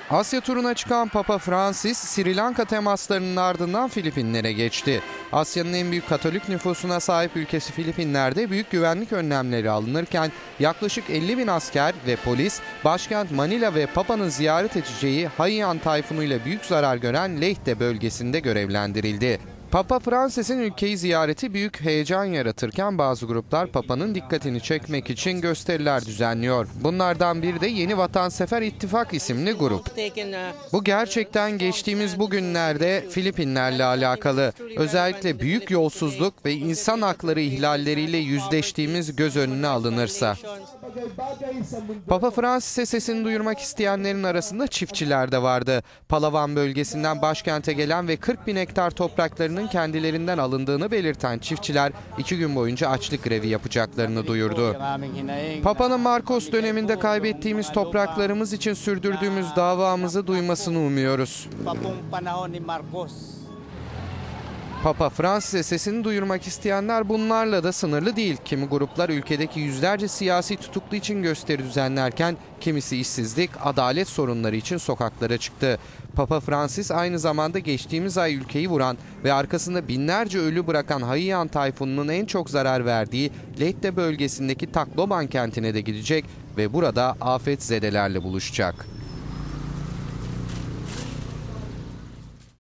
Asya turuna çıkan Papa Francis, Sri Lanka temaslarının ardından Filipinlere geçti. Asya'nın en büyük Katolik nüfusuna sahip ülkesi Filipinler'de büyük güvenlik önlemleri alınırken yaklaşık 50.000 asker ve polis başkent Manila ve Papa'nın ziyaret edeceği Haiyan tayfunuyla büyük zarar gören Leyte bölgesinde görevlendirildi. Papa Francis'in ülkeyi ziyareti büyük heyecan yaratırken bazı gruplar Papa'nın dikkatini çekmek için gösteriler düzenliyor. Bunlardan biri de Yeni Vatansever İttifak isimli grup. Bu gerçekten geçtiğimiz bugünlerde Filipinler'le alakalı. Özellikle büyük yolsuzluk ve insan hakları ihlalleriyle yüzleştiğimiz göz önüne alınırsa. Papa Francis'e sesini duyurmak isteyenlerin arasında çiftçiler de vardı. Palawan bölgesinden başkente gelen ve 40.000 hektar topraklarının kendilerinden alındığını belirten çiftçiler 2 gün boyunca açlık grevi yapacaklarını duyurdu. Papa'nın Marcos döneminde kaybettiğimiz topraklarımız için sürdürdüğümüz davamızı duymasını umuyoruz. Papa Francis'e sesini duyurmak isteyenler bunlarla da sınırlı değil. Kimi gruplar ülkedeki yüzlerce siyasi tutuklu için gösteri düzenlerken kimisi işsizlik, adalet sorunları için sokaklara çıktı. Papa Francis aynı zamanda geçtiğimiz ay ülkeyi vuran ve arkasında binlerce ölü bırakan Haiyan tayfununun en çok zarar verdiği Leyte bölgesindeki Tacloban kentine de gidecek ve burada afetzedelerle buluşacak.